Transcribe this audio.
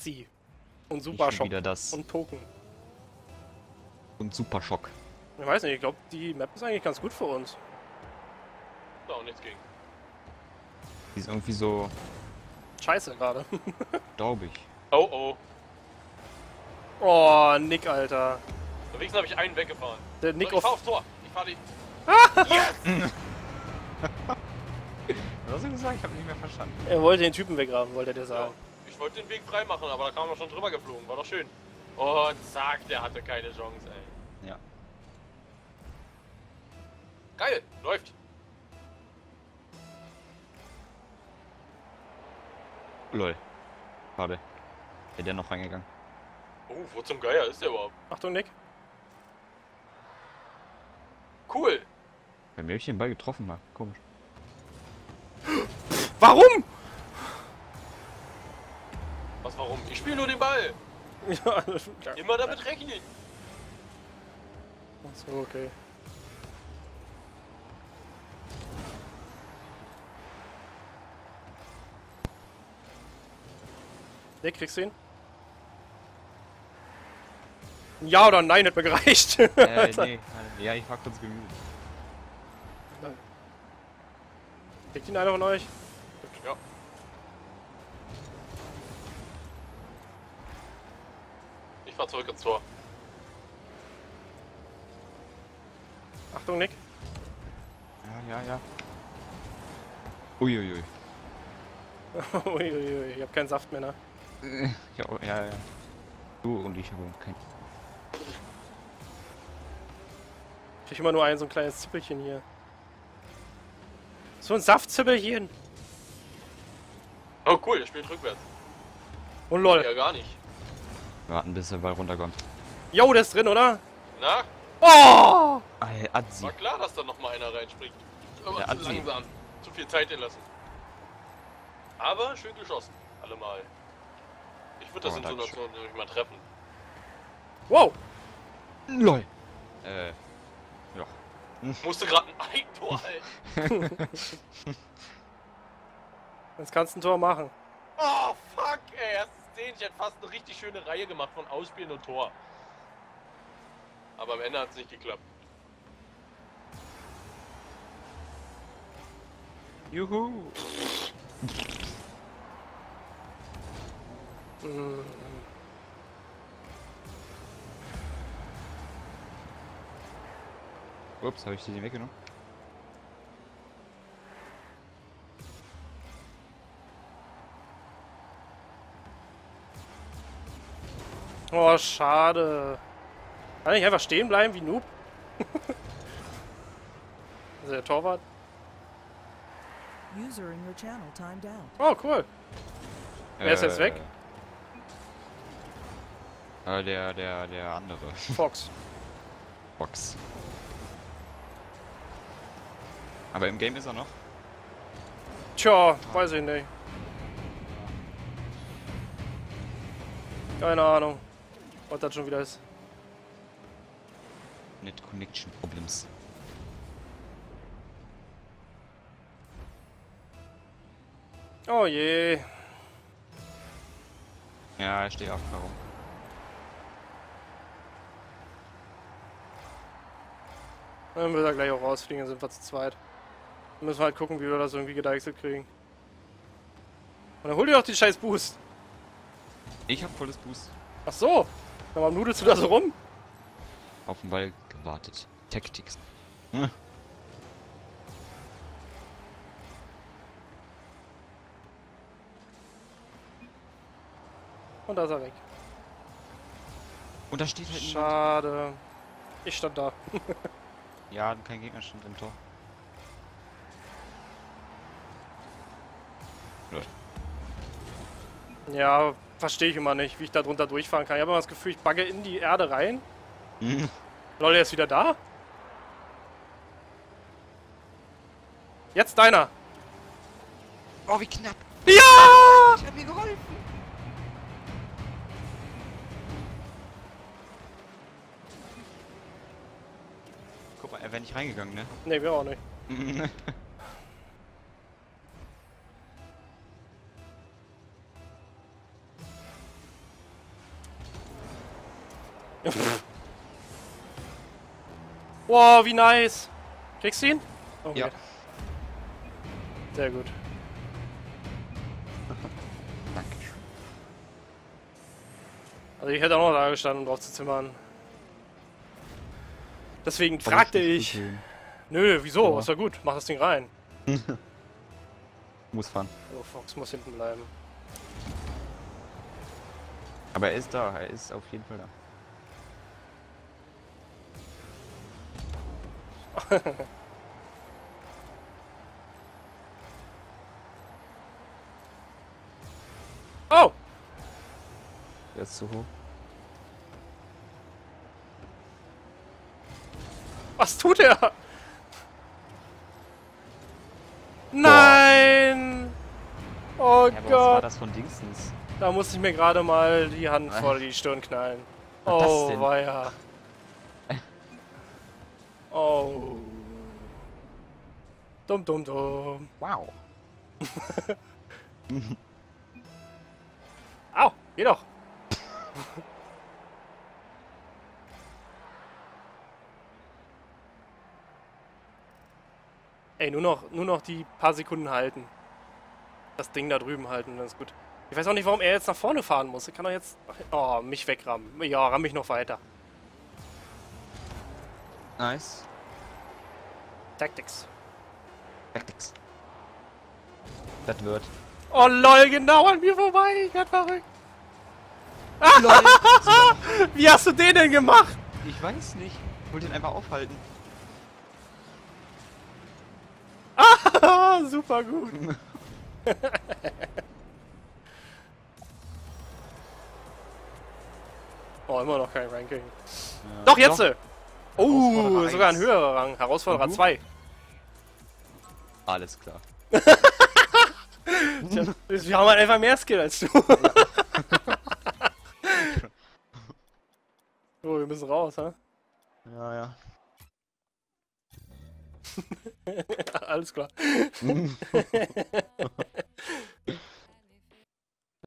Sexy. Und Super Schock. Wieder das. Und Poken. Und Super Schock. Ich weiß nicht, ich glaube, die Map ist eigentlich ganz gut für uns. Da auch nichts gegen. Die ist irgendwie so Scheiße gerade. staubig. Oh oh. Oh, Nick, Alter. Wenigstens habe ich einen weggefahren. Der Nick So, ich fahr auf... aufs Tor. Ich fahr die. Yes! Was hast du gesagt? Ich hab nicht mehr verstanden. Er wollte den Typen weggraben, wollte er dir Ja, sagen. ich wollte den Weg frei machen, aber da kam er schon drüber geflogen. War doch schön. Und zack, der hatte keine Chance, ey. Ja. Geil, läuft. Lol. Schade. Wäre der noch reingegangen. Oh, wo zum Geier ist der überhaupt? Achtung, Nick. Cool. Bei mir hab ich den Ball getroffen mal. Komisch. Warum? Was, warum? Ich spiele nur den Ball. Ja, Immer damit rechnen. Achso, okay. Nick, kriegst du ihn? Ja oder nein, hat mir gereicht. Nee. Ja, ich war kurz gemutet. Kriegt ihn einer von euch? Ja. Ich fahr zurück ins Tor. Achtung, Nick. Ja. Uiuiui. Uiuiui, ich hab keinen Saft mehr, ne? Ja. Du und ich haben kein... Ich krieg immer nur so ein kleines Zippelchen hier. So ein Saftzippelchen. Oh cool, der spielt rückwärts. Und lol. Ja, gar nicht. Warten, bis der Ball runterkommt. Jo, der ist drin, oder? Na? Oh! Adzi. War klar, dass da noch mal einer reinspringt. Aber Der zu Adzi. langsam. Zu viel Zeit gelassen. Aber schön geschossen. Allemal. Ich würde das in so einer Zone nämlich mal treffen. Wow! LOL. Ja. Musste gerade ein Eigentor halten. Jetzt kannst du ein Tor machen. Oh, fuck, ey. Hast du gesehen? Ich hätte fast eine richtig schöne Reihe gemacht von Ausspielen und Tor. Aber am Ende hat es nicht geklappt. Juhu. Ups, habe ich die weggenommen? Oh, schade. Kann ich einfach stehen bleiben wie Noob? Also der Torwart. User in your channel timed out. Oh, cool. Wer ist jetzt weg? Der andere. Fox. Box. Aber im Game ist er noch. Tja, weiß ich nicht. Keine Ahnung, was das schon wieder ist. Net Connection Problems. Oh je. Ja, ich stehe auf warum. Dann wird er gleich auch rausfliegen, dann sind wir zu zweit. Dann müssen wir halt gucken, wie wir das irgendwie gedeichselt kriegen. Und dann hol dir doch den scheiß Boost. Ich hab volles Boost. Ach so. Dann warum nudelst du da so rum? Auf den Ball gewartet. Tactics. Hm. Und da ist er weg. Und da steht halt niemand. Schade. Ich stand da. Ja, kein Gegner stand im Tor. Lol. Ja, verstehe ich immer nicht, wie ich da drunter durchfahren kann. Ich habe immer das Gefühl, ich bagge in die Erde rein. Hm. Lol, der ist wieder da? Jetzt deiner. Oh, wie knapp. Ja! Ich hab mir geholfen. Guck mal, er wäre nicht reingegangen, ne? Ne, wir auch nicht. Wow, wie nice. Kriegst du ihn? Okay. Ja. Sehr gut. Dankeschön. Also ich hätte auch noch da gestanden, um drauf zu zimmern. Deswegen Aber fragte nicht ich. gesehen. Nö, wieso? Ja. Ist ja gut. Mach das Ding rein. Muss fahren. Oh, Fox muss hinten bleiben. Aber er ist da, er ist auf jeden Fall da. Oh! Der ist zu hoch. Was tut er? Nein! Oh Ja, aber was war Gott! das von Dingsens? Da musste ich mir gerade mal die Hand vor die Stirn knallen. Was das Oh, denn? weia. Oh. Dumm, dumm, dumm. Wow. Au, geh doch. Ey, nur noch die paar Sekunden halten. Das Ding da drüben halten, dann ist gut. Ich weiß auch nicht, warum er jetzt nach vorne fahren muss. Er kann doch jetzt... Oh, mich wegrammen. Ja, ramm mich noch weiter. Nice. Tactics. Tactics. Das wird. Oh lol, genau an mir vorbei. Ich werd verrückt. Wie hast du den denn gemacht? Ich weiß nicht. Ich wollte ihn einfach aufhalten. Ah, super gut. Oh, immer noch kein Ranking. Ja. Doch, jetzt! Doch. Oh, Herausforderer sogar ein 1. höherer Rang. Herausforderer Und du? 2. Alles klar. Tja, wir haben halt einfach mehr Skill als du. So, wir müssen raus, ha? Ja, ja. Alles klar.